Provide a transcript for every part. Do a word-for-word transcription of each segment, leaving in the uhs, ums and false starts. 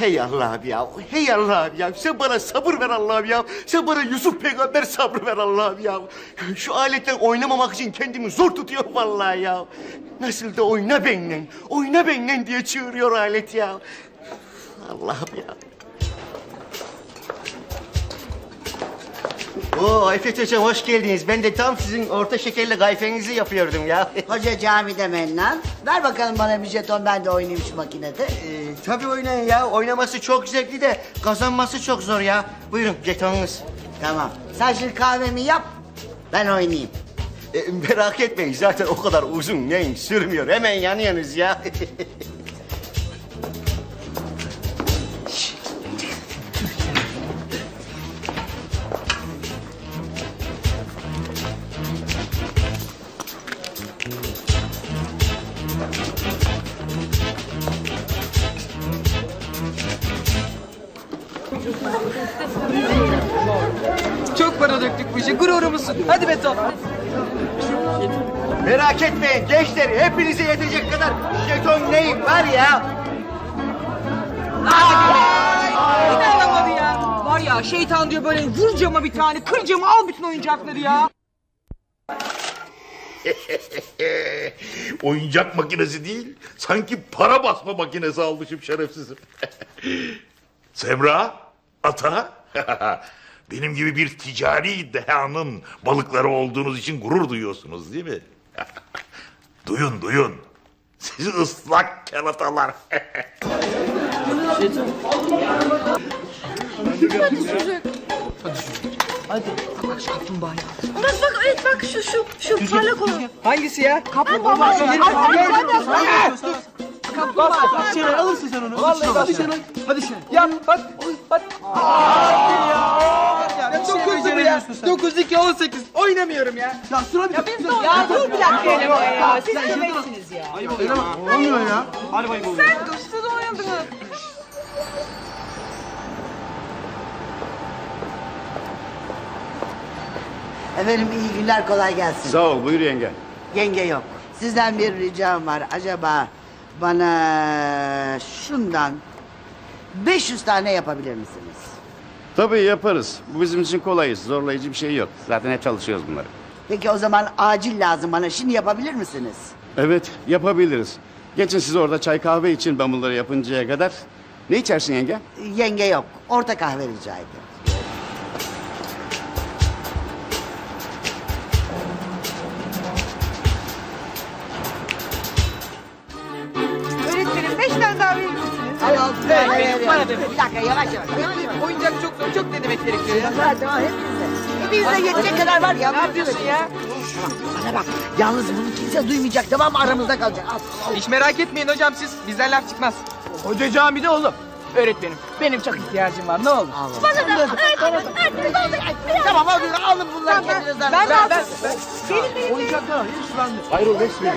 Hey Allah'ım ya, hey Allah'ım ya. Sen bana sabır ver Allah'ım ya. Sen bana Yusuf Peygamber sabrı ver Allah'ım ya. Şu aletle oynamamak için kendimi zor tutuyorum vallahi ya. Nasıl da oyna benimle, oyna benimle diye çığırıyor alet ya. Allah'ım ya. Oo Ayfet Hocam hoş geldiniz. Ben de tam sizin orta şekerli gayfenizi yapıyordum ya. Hoca camide mennan. Ver bakalım bana bir jeton, ben de oynayayım şu makinede. Ee, tabii oynayın ya. Oynaması çok zevkli de kazanması çok zor ya. Buyurun jetonunuz. Tamam. Sen şimdi kahvemi yap, ben oynayayım. Ee, merak etmeyin zaten o kadar uzun neyin sürmüyor. Hemen yanıyorsunuz ya. Çok para döktük bu işe, gururumuzsun. Hadi beton. Merak etmeyin gençler, hepinize yetecek kadar jeton neyim var ya. İnanamadı ya. Var ya, şeytan diyor böyle vur cama bir tane, kır cama, al bütün oyuncakları ya. Oyuncak makinesi değil, sanki para basma makinesi almışım şerefsizim. Semra, ata, benim gibi bir ticari dehanın balıkları olduğunuz için gurur duyuyorsunuz değil mi? Duyun, duyun. Siz ıslak keratalar. Hadi çocuk. Hadi, bak şu kaplumbağaya. Bak bak evet bak şu şu şu parlak olan. Hangisi ya? Kaplumbağa. Hadi hadi. Kaplumbağa. Şenay alırsın sen onu. Vallahi hadi Şenay. Hadi Şenay. Ya bak, bak. Hadi ya. Ya çok hızlı bu ya. dokuz iki on sekiz. Oynamıyorum ya. Ya sıra bir. Ya biz de Ya dur bir dakika eleman ya. Siz Sevmeksiniz ya. Ayıp oluyor. Olmuyor ya. Hadi bayım oluyor. Sen kuşsuz oynadın. Efendim iyi günler, kolay gelsin. Sağ ol, buyur yenge. Yenge yok. Sizden bir ricam var. Acaba bana şundan beş yüz tane yapabilir misiniz? Tabii yaparız. Bu bizim için kolay iş, zorlayıcı bir şey yok. Zaten hep çalışıyoruz bunları. Peki o zaman acil lazım bana. Şimdi yapabilir misiniz? Evet, yapabiliriz. Geçin siz orada çay kahve için, ben bunları yapıncaya kadar. Ne içersin yenge? Yenge yok. Orta kahve rica ediyorum. Öğretmenim beş tane daha verir misiniz? Hayır, Evet, benim, bana demek. Bir dakika, yavaş yavaş. yavaş, yavaş. Oyuncak çok zor, çok ne demek gerekiyor ya? Tamam, tamam, hepinize. Hepinize yetecek kadar var ya. Ne yapıyorsun ya? Bana bak, yalnız bunu kimse duymayacak, tamam mı? Aramızda kalacak. Al, al. Hiç merak etmeyin hocam siz, bizden laf çıkmaz. Hoca camide oğlum. Öğretmenim, benim çok ihtiyacım var, ne olur. Bana da öğretmenim öğretmenim oldu. Tamam, alın, alın bunları kendinizden. Ben, ben, ben, ben. Benim benim. Oyuncaklar hepsi bende. Hayır o hepsi.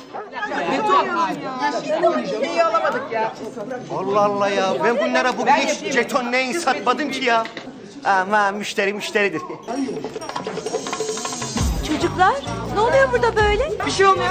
Şeyi alamadık ya. Allah Allah ya, ben bunlara bugün hiç jeton neyin satmadım ki ya. Ama müşteri müşteridir. Çocuklar ne oluyor burada böyle? Bir şey olmuyor.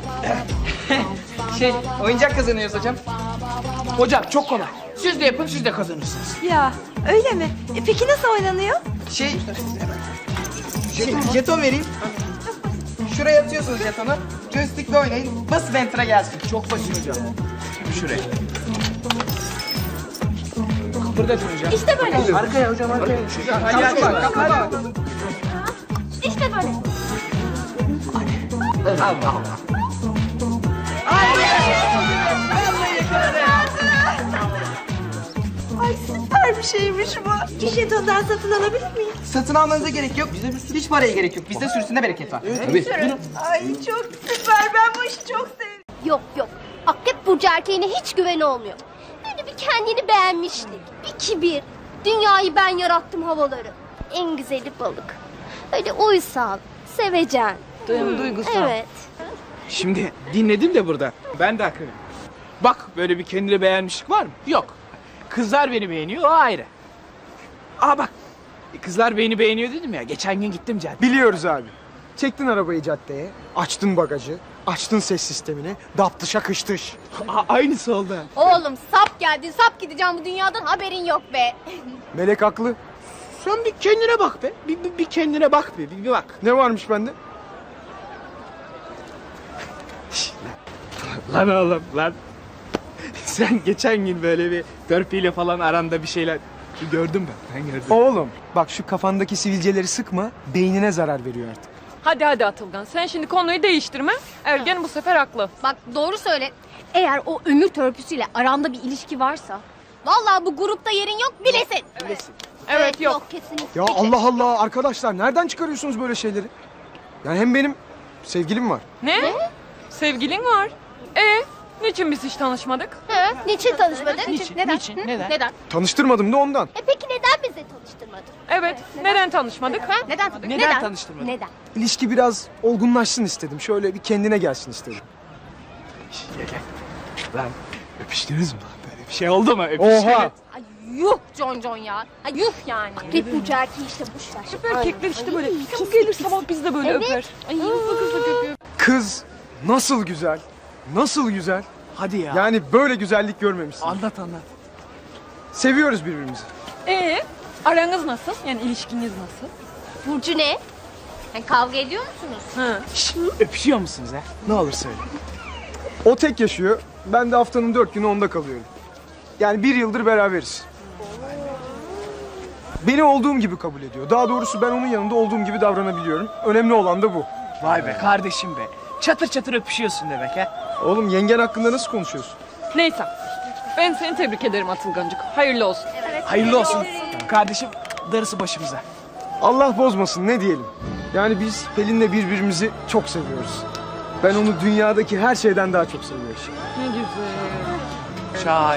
Şey, oyuncak kazanıyoruz hocam. Hocam çok kolay. Siz de yapın, siz de kazanırsınız. Ya öyle mi? E, peki nasıl oynanıyor? Şey, şey, jeton vereyim. Şuraya atıyorsunuz jetonu. Joystick'le oynayın. Basın enter'a gelsin. Çok basit hocam. Şuraya. Burada duracağım. İşte böyle. Arkaya hocam, arkaya. Kaplumbağa, kaplumbağa. İşte böyle. Al, al. Ay süper bir şeymiş bu. Bir jetondan satın alabilir miyim? Satın almanıza gerek yok. Bize hiç paraya gerek yok. Bizde sürüsünde bereket var. Tabii. Ay çok süper. Ben bu işi çok sevdim. Yok yok. Akrep burcu erkeğine hiç güven olmuyor. Böyle bir kendini beğenmişlik. Bir kibir. Dünyayı ben yarattım havaları. En güzeli balık. Öyle uysal, sevecen. Hmm, duygusal. Evet. Şimdi dinledim de burada. Ben de haklıyım. Bak böyle bir kendini beğenmişlik var mı? Yok. Kızlar beni beğeniyor, o ayrı. Aa bak. Kızlar beni beğeniyor dedim ya. Geçen gün gittim caddeye. Biliyoruz abi. Çektin arabayı caddeye, açtın bagajı, Açtın ses sistemini. Daptışa kıştış. A- aynısı oldu. Oğlum sap geldin sap gideceğim bu dünyadan haberin yok be. Melek haklı. Sen bir kendine bak be. Bir, bir, bir kendine bak be. Bir, bir bak. Ne varmış bende? Lan oğlum lan. Sen geçen gün böyle bir törpüyle falan aranda bir şeyler gördün ben. Ben gördüm. Oğlum bak şu kafandaki sivilceleri sıkma. Beynine zarar veriyor artık. Hadi hadi Atılgan. Sen şimdi konuyu değiştirme. Ergen bu sefer haklı. Bak doğru söyle. Eğer o ömür törpüsüyle aranda bir ilişki varsa... Vallahi bu grupta yerin yok bilesin. Bilesin. Evet, yok. kesinlikle. Ya Allah Allah arkadaşlar nereden çıkarıyorsunuz böyle şeyleri? Yani hem benim sevgilim var. Ne? ne? Sevgilin var. E niçin biz hiç tanışmadık? He, niçin tanışmadın? Niçin? Neden? Niçin? Hı? Neden? Neden? Tanıştırmadım da ondan. E peki neden bizi tanıştırmadın? Evet. Neden, neden tanışmadık? Ha? Neden? Neden tanıştırmadın? Neden? İlişki biraz olgunlaşsın istedim. Şöyle bir kendine gelsin istedim. Gel gel. Lan öpüştünüz mü? Böyle bir şey oldu mu? Öpüştünüz. Oha! Ay yuh Con Con ya. Ay yuh yani. Akrep burcu erkeği işte boş ver. Hep erkekler işte böyle. Kim gelir sabah biz de böyle Evet. öper. Ay ufak ufak öpüyor. Kız nasıl güzel. Nasıl güzel. Hadi ya. Yani böyle güzellik görmemişsin. Anlat anlat. Seviyoruz birbirimizi. E aranız nasıl? Yani ilişkiniz nasıl? Burcu ne? Yani kavga ediyor musunuz? Ha. Şşt, öpüşüyor musunuz ha? Ne olur söyle. O tek yaşıyor. Ben de haftanın dört günü onda kalıyorum. Yani bir yıldır beraberiz. Beni olduğum gibi kabul ediyor. Daha doğrusu ben onun yanında olduğum gibi davranabiliyorum. Önemli olan da bu. Vay be kardeşim be. Çatır çatır öpüşüyorsun demek ha. Oğlum yengen hakkında nasıl konuşuyorsun? Neyse. Ben seni tebrik ederim Atılgancık. Hayırlı olsun. Hayırlı olsun. Kardeşim darısı başımıza. Allah bozmasın ne diyelim. Yani biz Pelin'le birbirimizi çok seviyoruz. Ben onu dünyadaki her şeyden daha çok seviyorum. Ne güzel. Şahane.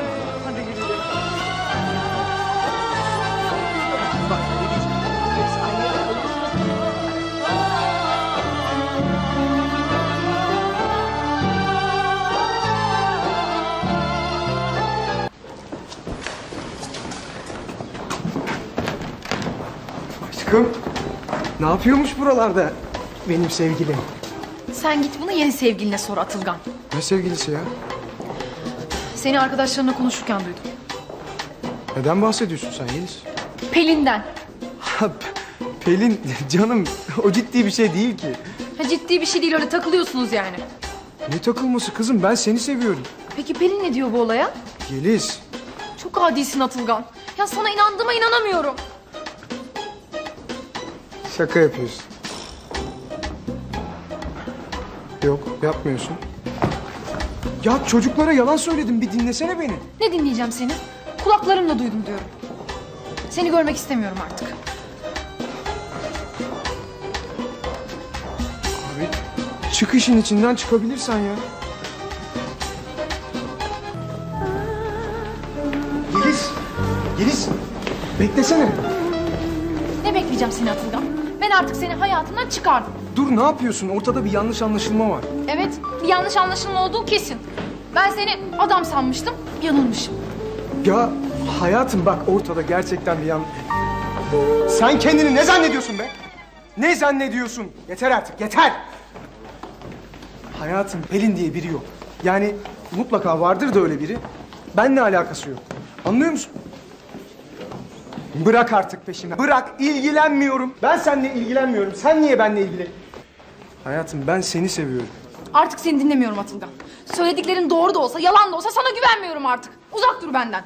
Aşkım, ne yapıyormuş buralarda benim sevgilim? Sen git bunu yeni sevgiline sor Atılgan. Ne sevgilisi ya? Seni arkadaşlarına konuşurken duydum. Neden bahsediyorsun sen Yeliz? Pelin'den. Pelin canım o ciddi bir şey değil ki. Ha, ciddi bir şey değil, öyle takılıyorsunuz yani. Ne takılması kızım, ben seni seviyorum. Peki Pelin ne diyor bu olaya? Yeliz. Çok adisin Atılgan. Ya sana inandığıma inanamıyorum. Şaka yapıyorsun. Yok yapmıyorsun. Ya çocuklara yalan söyledim, bir dinlesene beni. Ne dinleyeceğim seni? Kulaklarımla duydum diyorum. Seni görmek istemiyorum artık. Abi çık işin içinden çıkabilirsen ya. Yeliz. Yeliz. Beklesene. Ne bekleyeceğim seni Atılgan? Ben artık seni hayatımdan çıkardım. Dur ne yapıyorsun? Ortada bir yanlış anlaşılma var. Evet, bir yanlış anlaşılma olduğu kesin. Ben seni adam sanmıştım, yanılmışım. Ya hayatım bak ortada gerçekten bir yan... Sen kendini ne zannediyorsun be? Ne zannediyorsun? Yeter artık yeter! Hayatım Pelin diye biri yok. Yani mutlaka vardır da öyle biri. Benimle alakası yok. Anlıyor musun? Bırak artık peşimi. Bırak, ilgilenmiyorum. Ben seninle ilgilenmiyorum. Sen niye benimle ilgilen? Hayatım ben seni seviyorum. Artık seni dinlemiyorum Atılgan. Söylediklerin doğru da olsa, yalan da olsa sana güvenmiyorum artık. Uzak dur benden.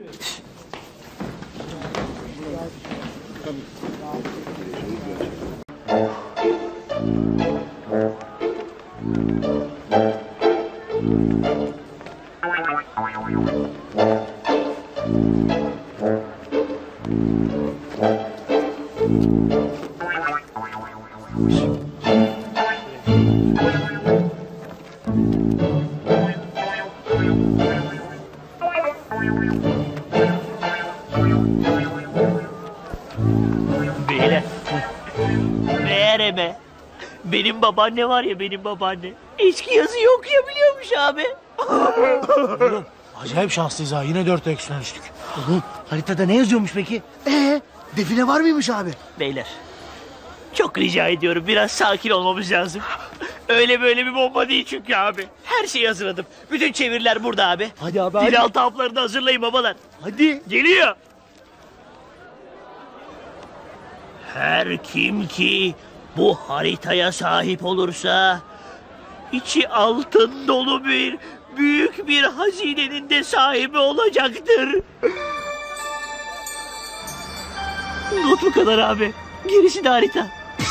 Beyler. Meğer be. Benim babaanne var ya benim babaanne. Eski yazıyı okuyabiliyormuş abi. Oğlum acayip şanslıyız ha. Yine dört eksilen düştük. Oğlum haritada ne yazıyormuş peki? Ee, define var mıymış abi? Beyler. Çok rica ediyorum biraz sakin olmamız lazım. Öyle böyle bir bomba değil çünkü abi. Her şeyi hazırladım. Bütün çeviriler burada abi. Hadi abi hadi. Dilaltı haplarını hazırlayın babalar. Hadi. Geliyor. Her kim ki bu haritaya sahip olursa içi altın dolu bir büyük bir hazinenin de sahibi olacaktır. Not bu kadar abi. Gerisi de harita.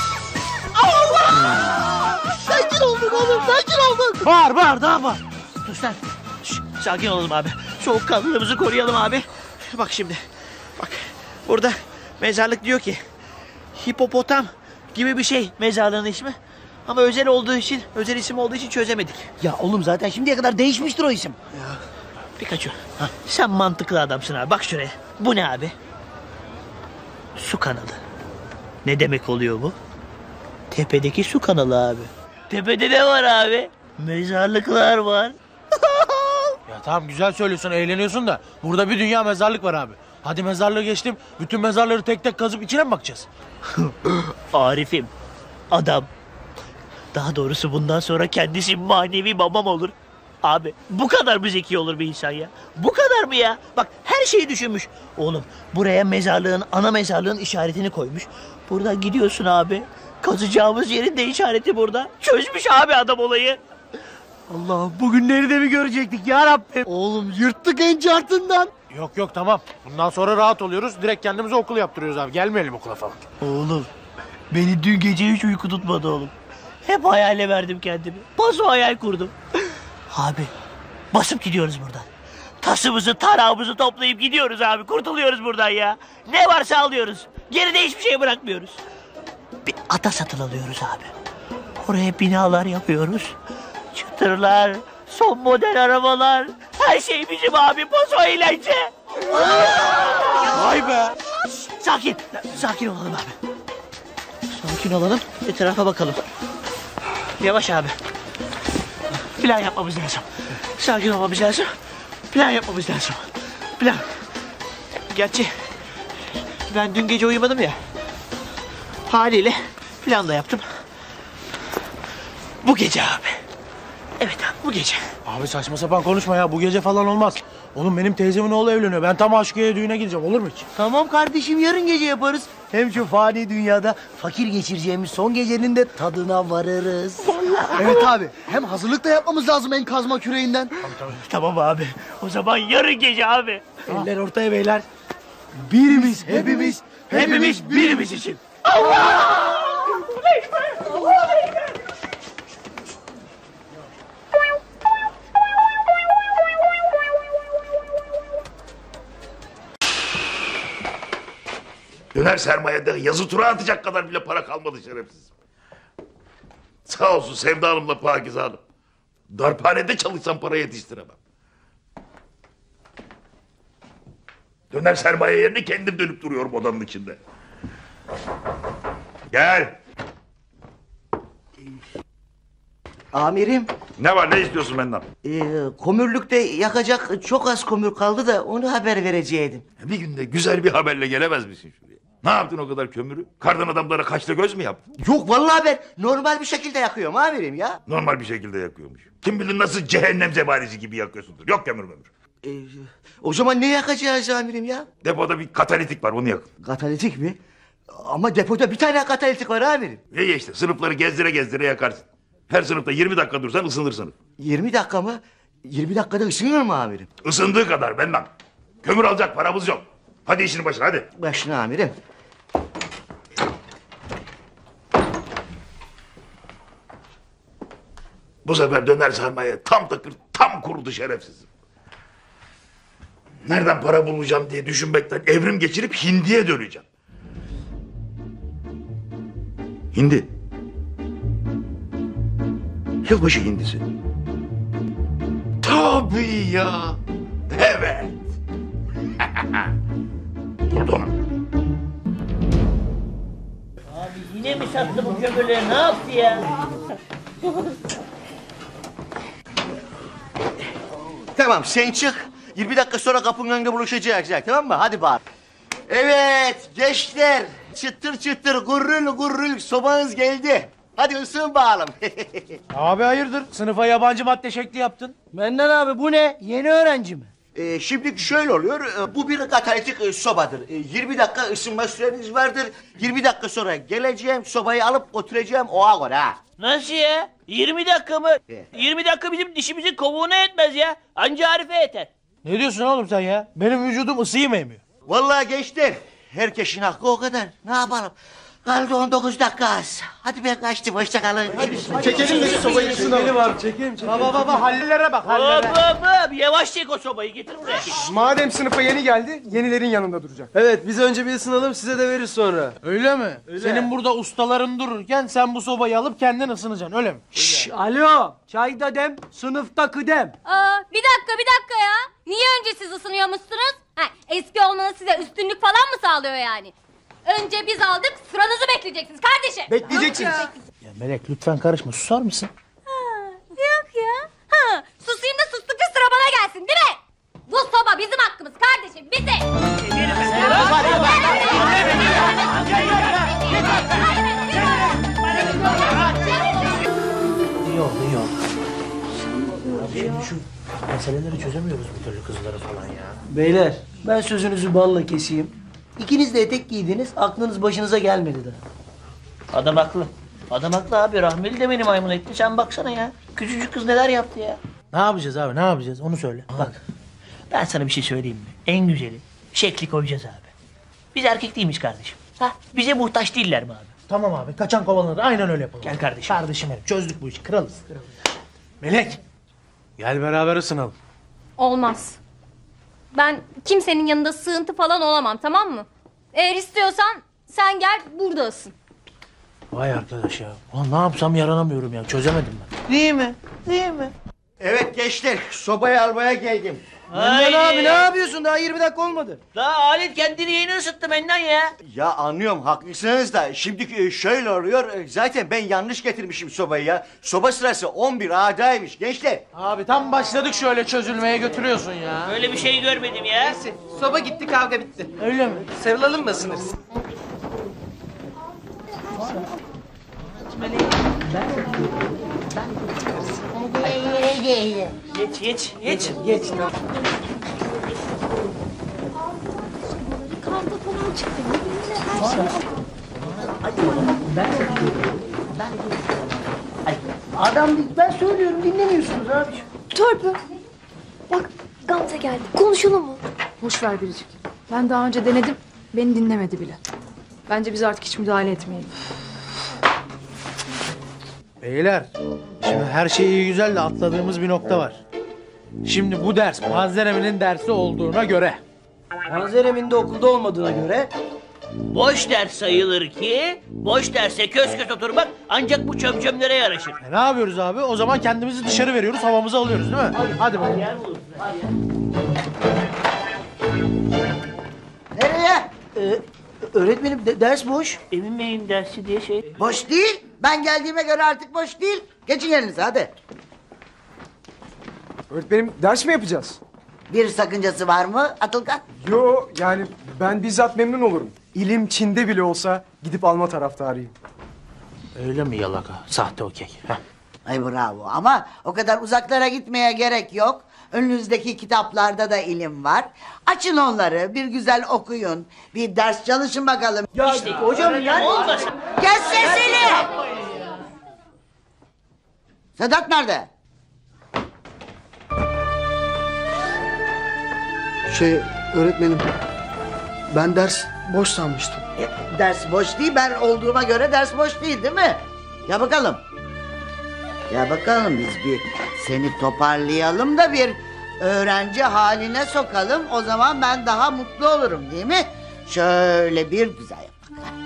Allah! Sakin olduk oğlum, sakin olduk. Bağır bağır daha bağır. Dur sen. Şş, sakin olalım abi. Soğukkanlılığımızı koruyalım abi. Bak şimdi. Bak burada mezarlık diyor ki hipopotam gibi bir şey mezarlığın ismi. Ama özel olduğu için, özel isim olduğu için çözemedik. Ya oğlum zaten şimdiye kadar değişmiştir o isim. Ya. Pikachu. Hah. Sen mantıklı adamsın abi. Bak şuraya. Bu ne abi? Su kanalı. Ne demek oluyor bu? Tepedeki su kanalı abi. Tepede ne var abi? Mezarlıklar var. Ya tamam güzel söylüyorsun, eğleniyorsun da burada bir dünya mezarlık var abi. Hadi mezarlığı geçtim. Bütün mezarları tek tek kazıp içine mi bakacağız? Arif'im. Adam. Daha doğrusu bundan sonra kendisi manevi babam olur. Abi bu kadar mı zeki olur bir insan ya? Bu kadar mı ya? Bak her şeyi düşünmüş. Oğlum buraya mezarlığın, ana mezarlığın işaretini koymuş. Buradan gidiyorsun abi. Kazacağımız yerin de işareti burada. Çözmüş abi adam olayı. Allah bugünleri de mi görecektik ya Rabbim? Oğlum yırttık encartından. Yok yok tamam. Bundan sonra rahat oluyoruz. Direkt kendimize okul yaptırıyoruz abi. Gelmeyelim okula falan. Oğlum beni dün gece hiç uyku tutmadı oğlum. Hep hayale verdim kendimi. Paso hayal kurdum. Abi basıp gidiyoruz buradan. Tasımızı tarağımızı toplayıp gidiyoruz abi. Kurtuluyoruz buradan ya. Ne varsa alıyoruz. Geride hiçbir şey bırakmıyoruz. Bir ata satın alıyoruz abi. Oraya binalar yapıyoruz. Çıtırlar, son model arabalar. Her şey bizim abi. Paso eğlence. Vay be. Sakin. Sakin olalım abi. Sakin olalım. Etrafa bakalım. Yavaş abi. Plan yapmamız lazım. Sakin olmamız lazım. Plan yapmamız lazım. Plan. Gerçi ben dün gece uyumadım ya. Haliyle plan da yaptım. Bu gece abi. Evet abi bu gece. Abi saçma sapan konuşma ya. Bu gece falan olmaz. Oğlum benim teyzemin oğlu evleniyor. Ben tam Aşıkiye'ye düğüne gideceğim. Olur mu hiç? Tamam kardeşim yarın gece yaparız. Hem şu fani dünyada fakir geçireceğimiz son gecenin de tadına varırız. Evet abi. Hem hazırlık da yapmamız lazım en kazma küreğinden. Tamam abi. O zaman yarın gece abi. Eller ortaya beyler. Birimiz hepimiz. Hepimiz birimiz için. Döner sermayede yazı tura atacak kadar bile para kalmadı şerefsiz. Sağ olsun Sevda Hanım'la Pakize Hanım. Darphanede çalışsam para yetiştiremem. Döner sermaye yerine kendim dönüp duruyorum odanın içinde. Gel. Amirim, Ne var, ne istiyorsun benden? e, kömürlükte yakacak çok az kömür kaldı da onu haber vereceğim. Bir günde güzel bir haberle gelemez misin şuraya? Ne yaptın o kadar kömürü? Kardan adamlara kaçta göz mü yaptın? Yok vallahi ben normal bir şekilde yakıyorum amirim ya. Normal bir şekilde yakıyormuş. Kim bilir nasıl cehennem zebanisi gibi yakıyorsundur. Yok kömür mömür. E, o zaman ne yakacağız amirim ya? Depoda bir katalitik var, onu yakın. Katalitik mi? Ama depoda bir tane katalitik var amirim. İyi işte, sınıfları gezdire gezdire yakarsın. Her sınıfta yirmi dakika dursan ısınır sınıf. yirmi dakika mı? yirmi dakikada ısınır mı amirim? Isındığı kadar benden. Kömür alacak paramız yok. Hadi işinin başına hadi. Başına amirim. Bu sefer döner sermaye tam takır tam kurudu şerefsizim. Nereden para bulacağım diye düşünmekten evrim geçirip hindiye döneceğim. Hindi. Yılbaşı hindisi. Tabii ya. Evet. Buldum. Abi yine mi sattı bu kömürleri? Ne yaptı ya? Tamam sen çık. yirmi dakika sonra kapının önünde buluşacağız tamam mı? Hadi bağır. Evet gençler. Çıtır çıtır gurrul gurrul sobanız geldi. Hadi ısın bakalım. Abi hayırdır? Sınıfa yabancı madde şekli yaptın. Benden abi bu ne? Yeni öğrenci mi? Ee, şimdi şöyle oluyor, e, bu bir katalitik e, sobadır. E, yirmi dakika ısınma süreniz vardır. yirmi dakika sonra geleceğim, sobayı alıp götüreceğim oğa göre ha. Nasıl ya? yirmi dakika mı? yirmi dakika bizim dişimizin kovuğuna yetmez ya. Anca Arif'e yeter. Ne diyorsun oğlum sen ya? Benim vücudum ısıyı mı emiyor? Vallahi gençler, herkesin hakkı o kadar. Ne yapalım? Kaldı on dokuz dakika az. Hadi ben kaçtım, hoşça kalın. Çekelim de sobayı ısınalım. var, çekeyim çekeyim. Baba baba hallere bak Hop hallere. hop hop. Yavaş çek o sobayı, getir buraya. Madem sınıfa yeni geldi, yenilerin yanında duracak. Evet biz önce bir ısınalım size de veririz sonra. Öyle mi? Senin burada ustaların dururken sen bu sobayı alıp kendin ısınacaksın öyle mi? Şş, alo çay da dem sınıfta kıdem. Aa, bir dakika bir dakika ya. Niye önce siz ısınıyormuşsunuz? Ha, eski olmanız size üstünlük falan mı sağlıyor yani? Önce biz aldık, sıranızı bekleyeceksiniz kardeşim. Bekleyeceksiniz. Ya Melek lütfen karışma susar mısın? Ha, yok ya. Ha, susayım da sustukça sıra bana gelsin değil mi? Bu soba bizim hakkımız kardeşim, bizim. İyi oldu iyi oldu. Abi şimdi şu meseleleri çözemiyoruz bir türlü kızları falan ya. Beyler ben sözünüzü balla keseyim. İkiniz de etek giydiniz aklınız başınıza gelmedi daha. Adam haklı. Adam haklı abi. Rahmeli de beni maymun etti. Sen baksana ya. Küçücük kız neler yaptı ya. Ne yapacağız abi ne yapacağız onu söyle. Bak ben sana bir şey söyleyeyim mi? En güzeli şekli koyacağız abi. Biz erkek değil miyiz kardeşim? Ha? Bize muhtaç değiller mi abi? Tamam abi kaçan kovalanır aynen öyle yapalım. Gel kardeşim. Kardeşim benim çözdük bu işi kralız. Melek gel beraber ısınalım. Olmaz. Ben kimsenin yanında sığıntı falan olamam, tamam mı? Eğer istiyorsan sen gel burada ısın. Vay arkadaş ya. Ulan ne yapsam yaranamıyorum ya çözemedim ben. Değil mi? Değil mi? Evet gençler, sobayı almaya geldim. Mennan abi ne yapıyorsun daha yirmi dakika olmadı. Daha alet kendini yeni ısıttı Mennan ya. Ya anlıyorum, haklısınız da şimdi şöyle oluyor, zaten ben yanlış getirmişim sobayı ya. Soba sırası on bir A'daymış gençler. Abi tam başladık şöyle çözülmeye götürüyorsun ya. Öyle bir şey görmedim ya. Soba gitti, kavga bitti. Öyle mi? Sarılalım mı ısınırız? Geç geç geç. Geç. Kavga falan çıktı. Adam değil ben söylüyorum dinlemiyorsunuz abi. Törpü. Bak Gamze geldi. Konuşalım mı? Boş ver Biricik. Ben daha önce denedim. Beni dinlemedi bile. Bence biz artık hiç müdahale etmeyelim. Beyler şimdi her şey iyi güzel de atladığımız bir nokta var. Şimdi bu ders Panzeremi'nin dersi olduğuna göre. Panzerem'in de okulda olmadığına göre. Boş ders sayılır ki boş derse kös kös oturmak ancak bu çömçömlere yaraşır. E, ne yapıyoruz abi? O zaman kendimizi dışarı veriyoruz, havamızı alıyoruz değil mi? Hadi, hadi bakalım. Nereye? Ee, öğretmenim de- ders boş. Emin Bey'in dersi diye şey. Boş değil. Ben geldiğime göre artık boş değil. Geçin yerinize hadi. Öğretmenim ders mi yapacağız? Bir sakıncası var mı Atılgan? Yo yani ben bizzat memnun olurum. İlim Çin'de bile olsa gidip alma taraftarıyım. Öyle mi yalaka? Sahte okey. Heh. Ay bravo ama o kadar uzaklara gitmeye gerek yok. Önünüzdeki kitaplarda da ilim var. Açın onları bir güzel okuyun. Bir ders çalışın bakalım. Ya işte, hocam yani. Olmasın. Kes sesini! Sedat nerede? Şey öğretmenim ben ders boş sanmıştım. E, ders boş değil, ben olduğuma göre ders boş değil değil mi? Ya bakalım. Ya bakalım biz bir seni toparlayalım da bir öğrenci haline sokalım. O zaman ben daha mutlu olurum değil mi? Şöyle bir güzel yap bakalım.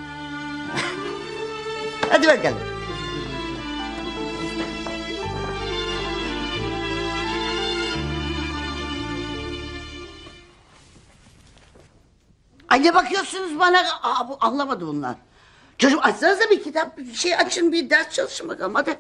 Hadi bakalım. Ay ne bakıyorsunuz bana? Aa, bu anlamadı bunlar. Çocuğum açsanıza bir kitap, bir şey açın, bir ders çalışın bakalım hadi.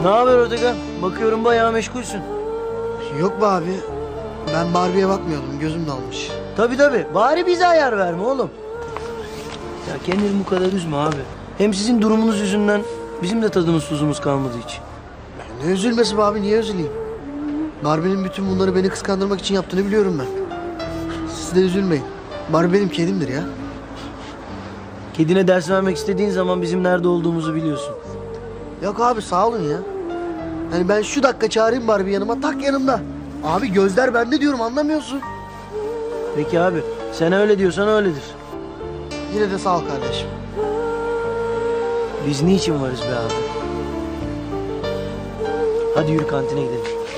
Ne haber Atakan? Bakıyorum bayağı meşgulsün. Yok be abi. Ben Barbie'ye bakmıyordum. Gözüm dalmış. Tabii tabii. Bari bize ayar verme oğlum. Ya kendini bu kadar üzme abi. Hem sizin durumunuz yüzünden bizim de tadımız tuzumuz kalmadı hiç. Ne üzülmesi be abi? Niye üzüleyim? Barbie'nin bütün bunları beni kıskandırmak için yaptığını biliyorum ben. Siz de üzülmeyin. Barbie benim kedimdir ya. Kedine ders vermek istediğin zaman bizim nerede olduğumuzu biliyorsun. Yok abi sağ olun ya. Yani ben şu dakika çağırayım Barbie yanıma, tak yanımda. Abi gözler bende diyorum, anlamıyorsun. Peki abi sen öyle diyorsan öyledir. Yine de sağ ol kardeşim. Biz niçin varız be abi? Hadi yürü kantine gidelim.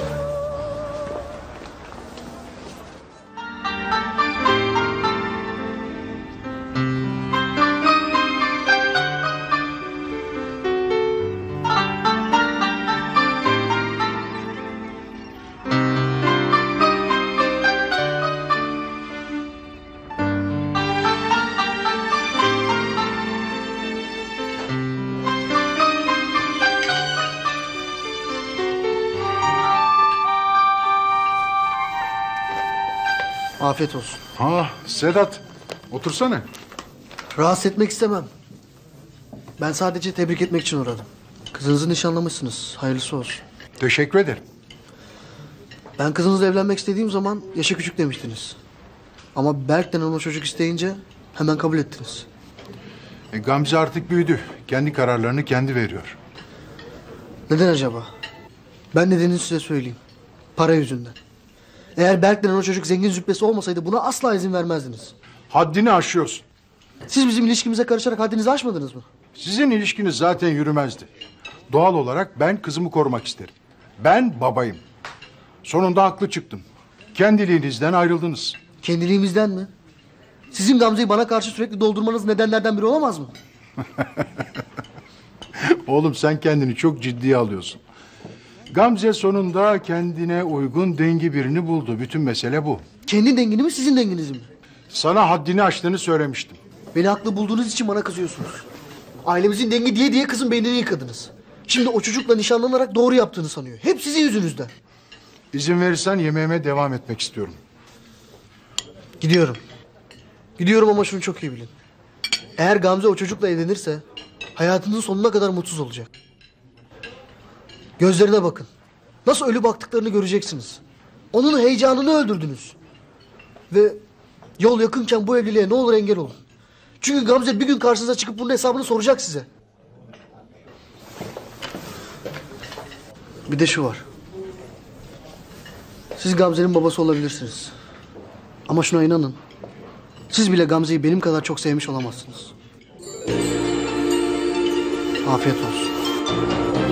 Afiyet olsun. Ha Sedat, otursana. Rahatsız etmek istemem. Ben sadece tebrik etmek için uğradım. Kızınızı nişanlamışsınız. Hayırlısı olsun. Teşekkür ederim. Ben kızınızla evlenmek istediğim zaman yaşa küçük demiştiniz. Ama Berk denen o çocuk isteyince hemen kabul ettiniz. E, Gamze artık büyüdü. Kendi kararlarını kendi veriyor. Neden acaba? Ben nedenini size söyleyeyim. Para yüzünden. Eğer Berk denen o çocuk zengin züppesi olmasaydı buna asla izin vermezdiniz. Haddini aşıyorsun. Siz bizim ilişkimize karışarak haddinizi aşmadınız mı? Sizin ilişkiniz zaten yürümezdi. Doğal olarak ben kızımı korumak isterim. Ben babayım. Sonunda haklı çıktım. Kendiliğinizden ayrıldınız. Kendiliğimizden mi? Sizin Gamze'yi bana karşı sürekli doldurmanız nedenlerden biri olamaz mı? Oğlum sen kendini çok ciddiye alıyorsun. Gamze sonunda kendine uygun dengi birini buldu. Bütün mesele bu. Kendi dengini mi, sizin denginizi mi? Sana haddini aştığını söylemiştim. Beni haklı bulduğunuz için bana kızıyorsunuz. Ailemizin dengi diye diye kızın beynini yıkadınız. Şimdi o çocukla nişanlanarak doğru yaptığını sanıyor. Hep sizin yüzünüzden. İzin verirsen yemeğime devam etmek istiyorum. Gidiyorum. Gidiyorum ama şunu çok iyi bilin. Eğer Gamze o çocukla evlenirse hayatının sonuna kadar mutsuz olacak. Gözlerine bakın. Nasıl ölü baktıklarını göreceksiniz. Onun heyecanını öldürdünüz. Ve yol yakınken bu evliliğe ne olur engel olun. Çünkü Gamze bir gün karşınıza çıkıp bunun hesabını soracak size. Bir de şu var. Siz Gamze'nin babası olabilirsiniz. Ama şuna inanın. Siz bile Gamze'yi benim kadar çok sevmiş olamazsınız. Afiyet olsun.